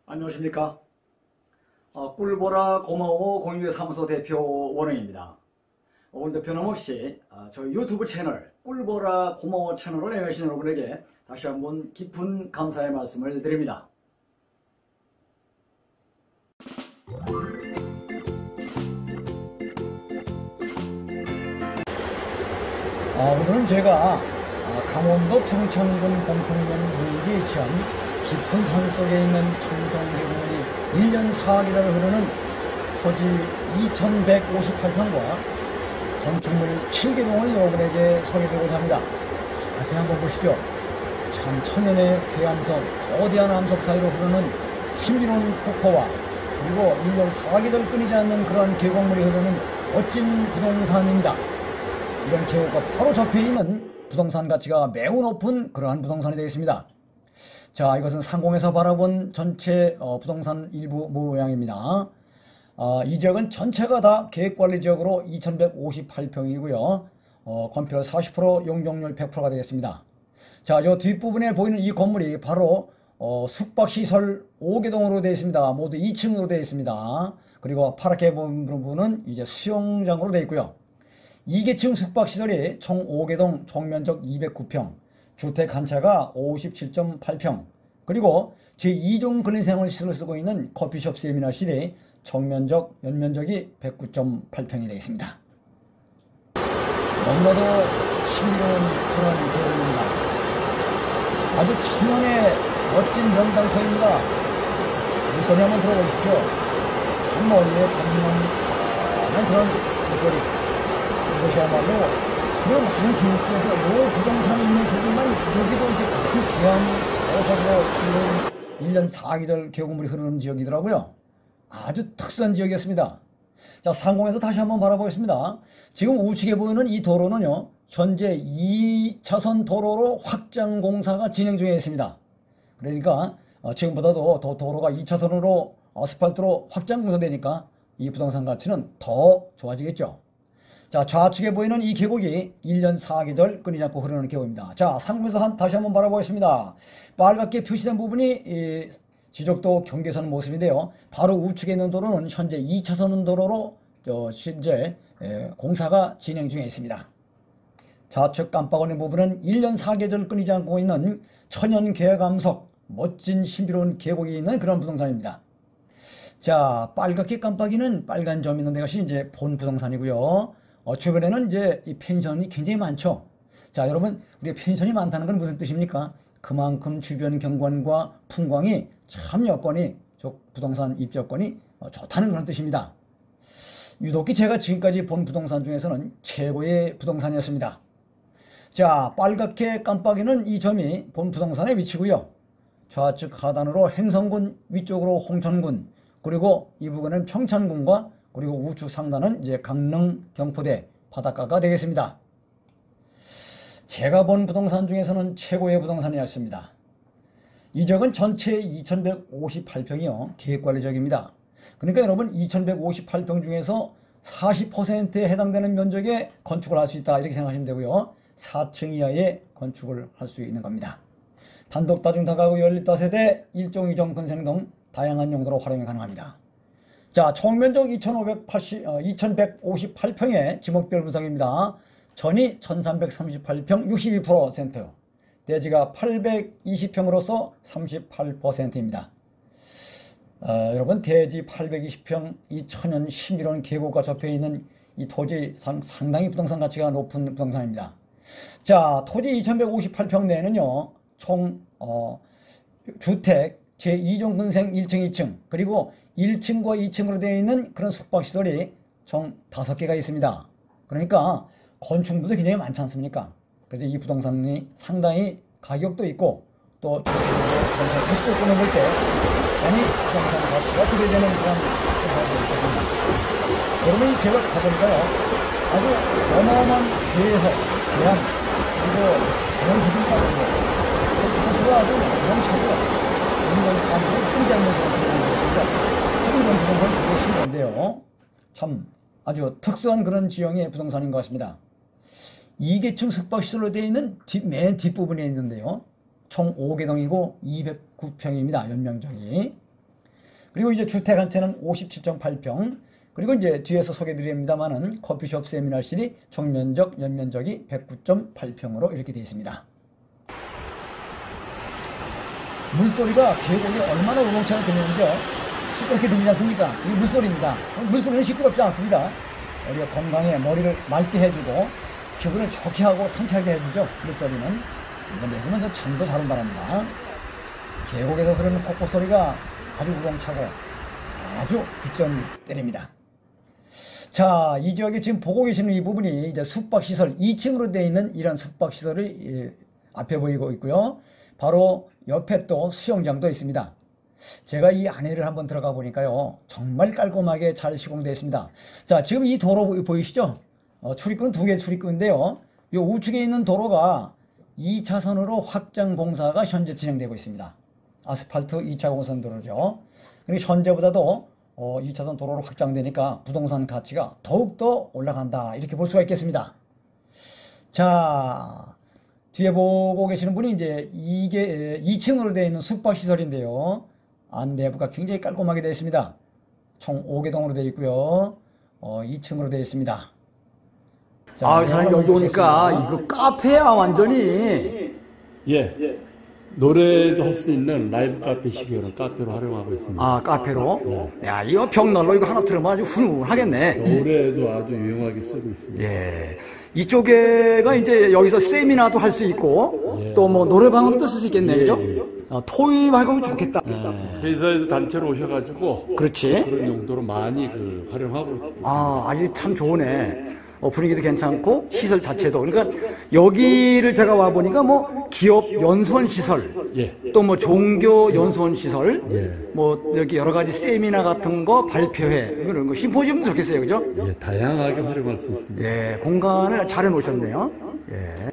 안녕하십니까. 꿀보라 고마워 공인중개사무소 대표 원흥입니다. 오늘도 변함없이 저희 유튜브 채널 꿀보라 고마워 채널을 애용하신 여러분에게 다시 한번 깊은 감사의 말씀을 드립니다. 오늘은 제가 강원도 평창군 공평면 물기 위치한 깊은 산 속에 있는 청정계곡물이 1년 4개월을 흐르는 토지 2158평과 건축물 7개동을 여러분에게 소개드리고자 합니다. 앞에 한번 보시죠. 참 천연의 괴암석, 거대한 암석 사이로 흐르는 신비로운 폭포와 그리고 1년 4개월 끊이지 않는 그러한 계곡물이 흐르는 멋진 부동산입니다. 이런 계곡과 바로 접해 있는 부동산 가치가 매우 높은 그러한 부동산이 되겠습니다. 자, 이것은 상공에서 바라본 전체 부동산 일부 모양입니다. 이 지역은 전체가 다 계획관리지역으로 2158평이고요. 건폐율 40%, 용적률 100%가 되겠습니다. 자, 저 뒷부분에 보이는 이 건물이 바로 숙박시설 5개동으로 되어 있습니다. 모두 2층으로 되어 있습니다. 그리고 파랗게 보이는 부분은 이제 수영장으로 되어 있고요. 2계층 숙박시설이 총 5개동, 총면적 209평, 주택 한 채가 57.8평, 그리고 제2종 근린생활시설을 쓰고 있는 커피숍 세미나실이 총면적, 연면적이 109.8평이 되겠습니다. 너무나도 신비로운 그런 계곡입니다. 아주 천연의 멋진 명당터입니다. 물소리 한번 들어보십시오. 한 멀리에 장난 그런 물소리. 이것이야말로 그 많은 기록 중에서 요 부동산이 있는 부분만 여기도 이렇게 큰 귀한 오석으로 1년 4계절 계곡물이 흐르는 지역이더라고요. 아주 특수한 지역이었습니다. 자, 상공에서 다시 한번 바라보겠습니다. 지금 우측에 보이는 이 도로는요, 현재 2차선 도로로 확장 공사가 진행 중에 있습니다. 그러니까 지금보다도 더 도로가 2차선으로 아스팔트로 확장 공사되니까 이 부동산 가치는 더 좋아지겠죠. 자, 좌측에 보이는 이 계곡이 1년 4계절 끊이지 않고 흐르는 계곡입니다. 자, 상공에서 다시 한번 바라보겠습니다. 빨갛게 표시된 부분이 지적도 경계선 모습인데요. 바로 우측에 있는 도로는 현재 2차선 도로로 현재 공사가 진행 중에 있습니다. 좌측 깜빡거리는 부분은 1년 4계절 끊이지 않고 있는 천연 계암석, 멋진 신비로운 계곡이 있는 그런 부동산입니다. 자, 빨갛게 깜빡이는 빨간 점 있는 데가 이제 본 부동산이고요. 주변에는 이제 이 펜션이 굉장히 많죠. 자, 여러분, 우리가 펜션이 많다는 건 무슨 뜻입니까? 그만큼 주변 경관과 풍광이 참 여건이, 부동산 입지 여건이 좋다는 그런 뜻입니다. 유독히 제가 지금까지 본 부동산 중에서는 최고의 부동산이었습니다. 자, 빨갛게 깜빡이는 이 점이 본 부동산의 위치고요. 좌측 하단으로 행성군, 위쪽으로 홍천군, 그리고 이 부근은 평창군과 그리고 우측 상단은 이제 강릉, 경포대 바닷가가 되겠습니다. 제가 본 부동산 중에서는 최고의 부동산이었습니다. 이 지역은 전체 2158평이요. 계획관리지역입니다. 그러니까 여러분 2158평 중에서 40%에 해당되는 면적에 건축을 할 수 있다 이렇게 생각하시면 되고요. 4층 이하의 건축을 할 수 있는 겁니다. 단독 다중다가구 15세대 1종 2종 근생 등 다양한 용도로 활용이 가능합니다. 자, 총면적 2158평의 지목별 구성입니다. 전이 1338평 62%, 대지가 820평으로서 38%입니다. 여러분, 대지 820평 이 천연 신비로운 계곡과 접해 있는 이 토지 상당히 부동산 가치가 높은 부동산입니다. 자, 토지 2158평 내에는요, 총 주택 제2종 근생 1층, 2층, 그리고 1층과 2층으로 되어 있는 그런 숙박시설이 총 5개가 있습니다. 그러니까 건축물도 굉장히 많지 않습니까? 그래서 이 부동산이 상당히 가격도 있고 또 부동산 입주권을 볼 때 많이 부동산 가치가 기대되는 그런 부동산이 있습니다. 여러분이 제가 가보니까요, 아주 어마어마한 기회에서 대한 그리고 새로운 기준까지 건축가 아주 영차고요. 이런 사람들은 끊이지 않는 그런 부동산이었습니다. 이런 부동산이 되게 신기한데요. 참 아주 특수한 그런 지형의 부동산인 것 같습니다. 2계층 숙박시설로 되어 있는 맨 뒷부분에 있는데요. 총 5개동이고 209평입니다. 연면적이. 그리고 이제 주택 한 채는 57.8평. 그리고 이제 뒤에서 소개드립니다만은 커피숍 세미나실이 총면적, 연면적이 109.8평으로 이렇게 되어 있습니다. 물소리가 계곡이 얼마나 우렁차게 들리는지요. 시끄럽게 들리지 않습니까? 이 물소리입니다. 물소리는 시끄럽지 않습니다. 우리가 건강에 머리를 맑게 해주고 기분을 좋게 하고 상쾌하게 해주죠. 물소리는. 이런 데서 먼저 잠도 잘 온다랍니다. 계곡에서 흐르는 폭포 소리가 아주 우렁차고 아주 굿전을 때립니다. 자, 이 지역에 지금 보고 계시는 이 부분이 이제 숙박시설 2층으로 되어 있는 이런 숙박시설이 앞에 보이고 있고요. 바로 옆에 또 수영장도 있습니다. 제가 이 안에를 한번 들어가 보니까요. 정말 깔끔하게 잘 시공되어 있습니다. 자, 지금 이 도로 보이시죠? 출입구는 2개 출입구인데요. 이 우측에 있는 도로가 2차선으로 확장 공사가 현재 진행되고 있습니다. 아스팔트 2차 공선 도로죠. 그리고 현재보다도 2차선 도로로 확장되니까 부동산 가치가 더욱더 올라간다. 이렇게 볼 수가 있겠습니다. 자, 뒤에 보고 계시는 분이 이제 이게 2층으로 되어 있는 숙박시설인데요. 안내부가 굉장히 깔끔하게 되어 있습니다. 총 5개동으로 되어 있고요. 2층으로 되어 있습니다. 자, 사장님 여기 오니까 이거 카페야 완전히. 예. 노래도 할 수 있는 라이브 카페식으로 카페로 활용하고 있습니다. 카페로? 네. 야, 이거 벽난로 이거 하나 틀으면 아주 훌륭하겠네. 노래도 아주 유용하게 쓰고 있습니다. 예. 이쪽에가 이제 여기서 세미나도 할 수 있고, 예. 또 뭐 노래방으로도 쓸 수 있겠네, 그죠? 예. 토의하고 좋겠다. 회사에서 단체로 오셔가지고 그렇지. 그런 용도로 많이 활용하고 있습니다. 이게 참 좋으네. 분위기도 괜찮고 시설 자체도, 그러니까 여기를 제가 와 보니까 뭐 기업 연수원 시설, 예. 또 뭐 종교 연수원 시설, 예. 뭐 여기 여러 가지 세미나 같은 거, 발표회 이런 거, 심포지엄도 좋겠어요, 그죠? 예, 다양하게 활용할 수 있습니다. 예, 공간을 잘 해놓으셨네요. 예.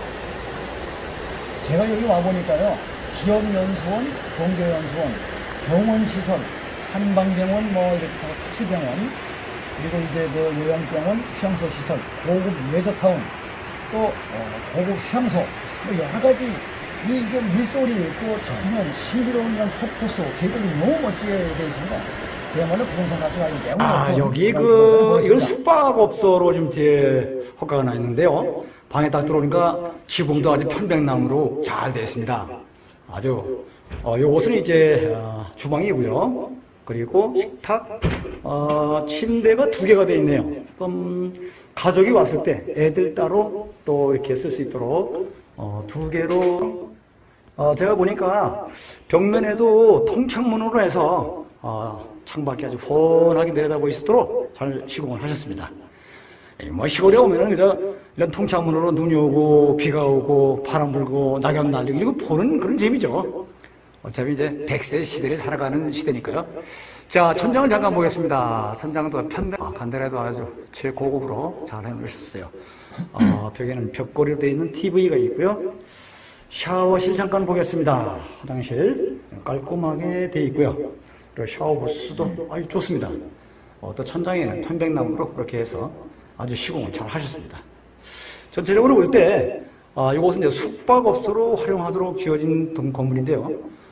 제가 여기 와보니까요. 기업연수원, 종교연수원, 병원시설, 한방병원, 뭐 이렇게 특수병원, 그리고 이제 그 요양병원, 휴양소시설, 고급 레저타운, 또 고급 휴양소, 뭐 여러 가지 이게 물소리, 또 전혀 신비로운 이런 폭포수, 계곡이 너무 멋지게 되어 있습니다. 그야말로 부동산 가치가 매우 높은 여기 이건 숙박업소로 지금 뒤에 허가가 나 있는데요. 방에 딱 들어오니까 지붕도 아주 편백나무로 잘 되어 있습니다. 아주 요것은 이제 주방이고요. 그리고 식탁, 침대가 2개가 되어 있네요. 그럼 가족이 왔을 때 애들 따로 또 이렇게 쓸 수 있도록 2개로, 제가 보니까 벽면에도 통창문으로 해서 창밖이 아주 훤하게 내려다볼 수 있도록 잘 시공을 하셨습니다. 뭐 시골에 오면은 그저 이런 통창문으로 눈이 오고 비가 오고 바람 불고 낙엽 날리고 이거 보는 그런 재미죠. 어차피 이제 100세 시대를 살아가는 시대니까요. 자, 천장을 잠깐 보겠습니다. 천장도 간단해도 아주 최고급으로 잘 해놓으셨어요. 벽에는 벽걸이로 되어 있는 TV가 있고요. 샤워실 잠깐 보겠습니다. 화장실 깔끔하게 되어 있고요. 그리고 샤워 부스도 아주 좋습니다. 또 천장에는 편백나무로 그렇게 해서 아주 시공을 잘 하셨습니다. 전체적으로 볼 때 이곳은 이제 숙박업소로 활용하도록 지어진 건물인데요.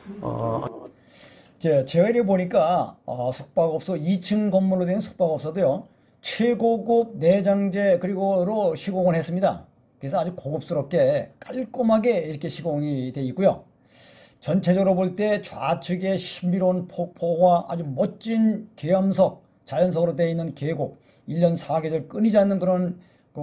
제가 이렇게 보니까 숙박업소 2층 건물로 된 숙박업소도요. 최고급 내장재 그리고로 시공을 했습니다. 그래서 아주 고급스럽게 깔끔하게 이렇게 시공이 되어 있고요. 전체적으로 볼 때 좌측에 신비로운 폭포와 아주 멋진 계암석, 자연석으로 되어 있는 계곡, 1년 4계절 끊이지 않는 그런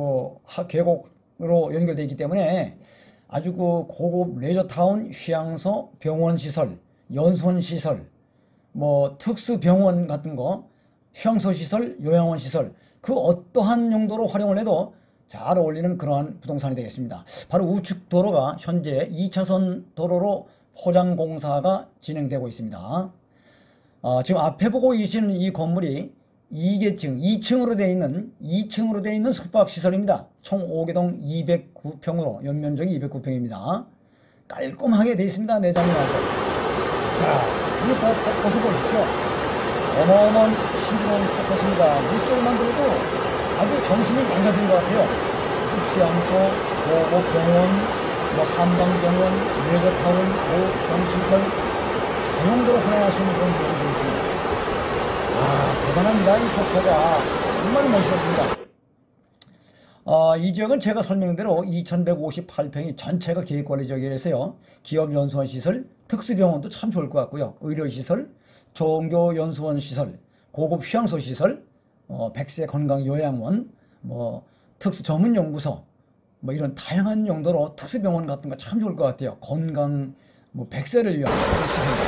계곡으로 연결되어 있기 때문에 아주 고급 레저타운, 휴양소, 병원시설, 연수원시설, 뭐 특수병원 같은 거, 휴양소시설, 요양원시설, 그 어떠한 용도로 활용을 해도 잘 어울리는 그러한 부동산이 되겠습니다. 바로 우측 도로가 현재 2차선 도로로 포장 공사가 진행되고 있습니다. 지금 앞에 보고 계시는 이 건물이 2계층, 2층으로 되어 있는 숙박시설입니다. 총 5개동 209평으로 연면적이 209평입니다. 깔끔하게 되어 있습니다. 내장이 아주. 자, 이 폭포수 보십시오. 어마어마한 신비로운 폭포수입니다. 물소리만 들어도 아주 정신이 맑아진 것 같아요. 휴양소, 고급병원, 한방병원, 레저타운, 고급시설, 다용도로 활용할 수 있는 그런 부분이 되어 있습니다. 대단합니다. 이 폭포가 정말 멋있었습니다. 이 지역은 제가 설명한 대로 2158평이 전체가 계획관리지역이라서요. 기업연수원 시설, 특수병원도 참 좋을 것 같고요. 의료시설, 종교연수원 시설, 고급 휴양소 시설, 100세 건강요양원, 특수전문연구소, 이런 다양한 용도로 특수병원 같은 거 참 좋을 것 같아요. 건강, 100세를 위한 시설입니다.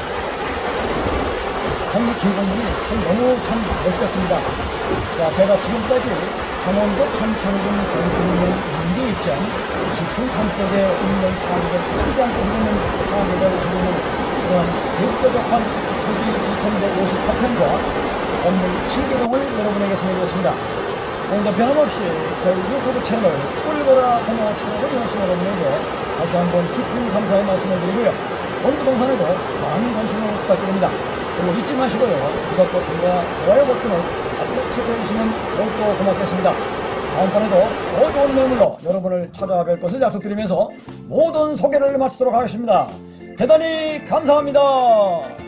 참 계곡물이 너무 참 멋졌습니다. 자, 제가 지금까지 강원도 탄천군 공주면 인계에 위치한 깊은 산속에 있는 산을 크지 않고 흐르는 산을 흐르는 그런 대표적한 토지 2158평과 건물 7개동을 여러분에게 소개해드렸습니다. 오늘도 변함없이 저희 유튜브 채널 꿀보라 공호 채널을 이용하신 여러분에게 다시 한번 깊은 감사의 말씀을 드리고요. 오늘 동산에도 많은 관심을 부탁드립니다. 그리고 잊지 마시고요. 구독 버튼과 좋아요 버튼을 클릭해주시면 더욱더 고맙겠습니다. 다음번에도 더 좋은 매물로 여러분을 찾아뵐 것을 약속드리면서 모든 소개를 마치도록 하겠습니다. 대단히 감사합니다.